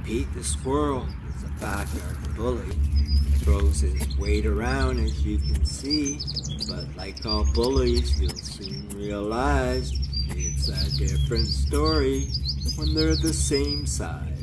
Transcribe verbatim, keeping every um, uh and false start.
Pete the squirrel is a backyard bully. Throws his weight around, as you can see, but like all bullies, you'll soon realize it's a different story when they're the same size.